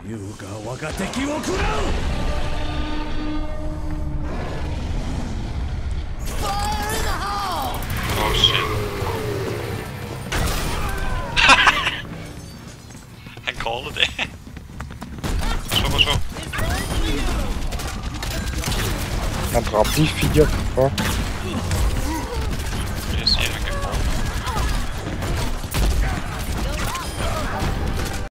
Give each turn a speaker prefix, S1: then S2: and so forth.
S1: Oh shit. Han callede det. Så.
S2: Han dræbte de 4.